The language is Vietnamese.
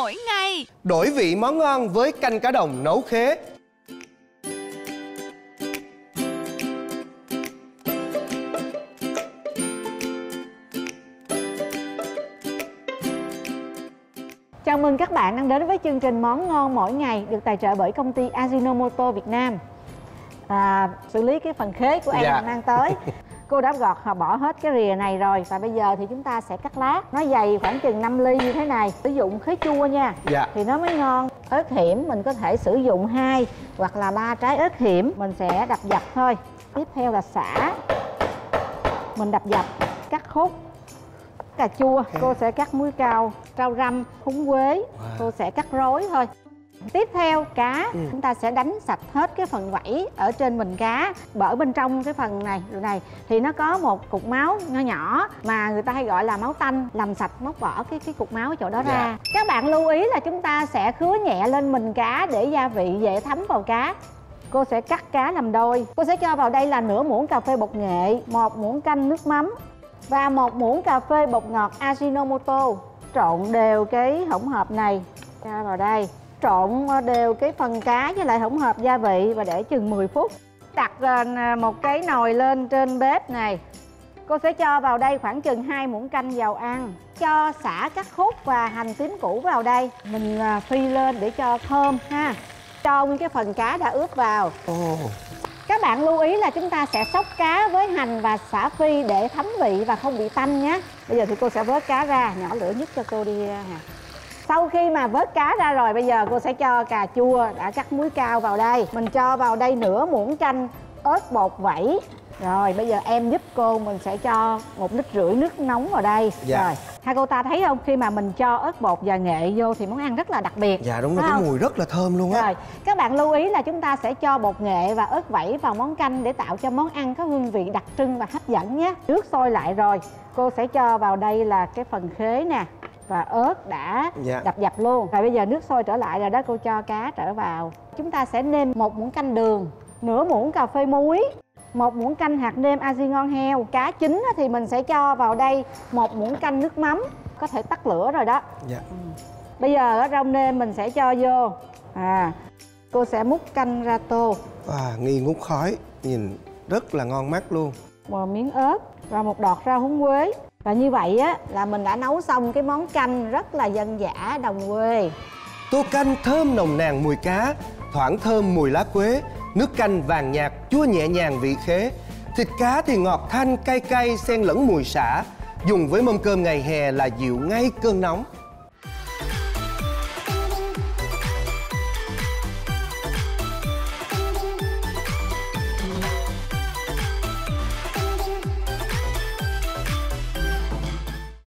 mỗi ngày. Đổi vị món ngon với canh cá đồng nấu khế. Chào mừng các bạn đang đến với chương trình Món ngon mỗi ngày được tài trợ bởi công ty Ajinomoto Việt Nam. Xử lý cái phần khế của em đang tới. Cô đã gọt bỏ hết cái rìa này rồi. Và bây giờ thì chúng ta sẽ cắt lát. Nó dày khoảng chừng 5 ly như thế này. Sử dụng khế chua nha, thì nó mới ngon. Ớt hiểm mình có thể sử dụng 2 hoặc là 3 trái ớt hiểm. Mình sẽ đập dập thôi. Tiếp theo là sả. Mình đập dập, cắt khúc. Cà chua, cô sẽ cắt muối cao. Rau răm, húng quế, cô sẽ cắt rối thôi. Tiếp theo cá, chúng ta sẽ đánh sạch hết cái phần vảy ở trên mình cá. Ở bên trong cái phần này thì nó có một cục máu nhỏ nhỏ mà người ta hay gọi là máu tanh. Làm sạch móc bỏ cái cục máu ở chỗ đó ra. Các bạn lưu ý là chúng ta sẽ khứa nhẹ lên mình cá để gia vị dễ thấm vào cá. Cô sẽ cắt cá làm đôi. Cô sẽ cho vào đây là nửa muỗng cà phê bột nghệ, 1 muỗng canh nước mắm và 1 muỗng cà phê bột ngọt Ajinomoto. Trộn đều cái hỗn hợp này cho vào đây. Trộn đều cái phần cá với lại hỗn hợp gia vị và để chừng 10 phút. Đặt một cái nồi lên trên bếp này. Cô sẽ cho vào đây khoảng chừng 2 muỗng canh dầu ăn. Cho sả cắt khúc và hành tím củ vào đây. Mình phi lên để cho thơm ha. Cho nguyên cái phần cá đã ướp vào. Các bạn lưu ý là chúng ta sẽ xóc cá với hành và sả phi để thấm vị và không bị tanh nhé. Bây giờ thì cô sẽ vớt cá ra, nhỏ lửa nhất cho cô đi ha. Sau khi mà vớt cá ra rồi, bây giờ cô sẽ cho cà chua đã cắt muối cao vào đây. Mình cho vào đây nửa muỗng chanh, ớt bột vẩy. Rồi bây giờ em giúp cô, mình sẽ cho 1,5 lít nước nóng vào đây. Rồi, hai cô ta thấy không? Khi mà mình cho ớt bột và nghệ vô thì món ăn rất là đặc biệt. Dạ đúng rồi, cái mùi rất là thơm luôn á. Rồi, các bạn lưu ý là chúng ta sẽ cho bột nghệ và ớt vẩy vào món canh để tạo cho món ăn có hương vị đặc trưng và hấp dẫn nhé. Nước sôi lại rồi, cô sẽ cho vào đây là cái phần khế nè và ớt đã đập dập luôn. Rồi bây giờ nước sôi trở lại rồi đó, cô cho cá trở vào. Chúng ta sẽ nêm 1 muỗng canh đường, nửa muỗng cà phê muối, 1 muỗng canh hạt nêm aji ngon heo. Cá chín thì mình sẽ cho vào đây 1 muỗng canh nước mắm. Có thể tắt lửa rồi đó. Bây giờ rau nêm mình sẽ cho vô. Cô sẽ múc canh ra tô. Nghi ngút khói, nhìn rất là ngon mắt luôn. Một miếng ớt và một đọt rau húng quế. Và như vậy á là mình đã nấu xong cái món canh rất là dân dã đồng quê. Tô canh thơm nồng nàn mùi cá, thoảng thơm mùi lá quế. Nước canh vàng nhạt, chua nhẹ nhàng vị khế. Thịt cá thì ngọt thanh, cay cay, xen lẫn mùi sả. Dùng với mâm cơm ngày hè là dịu ngay cơn nóng.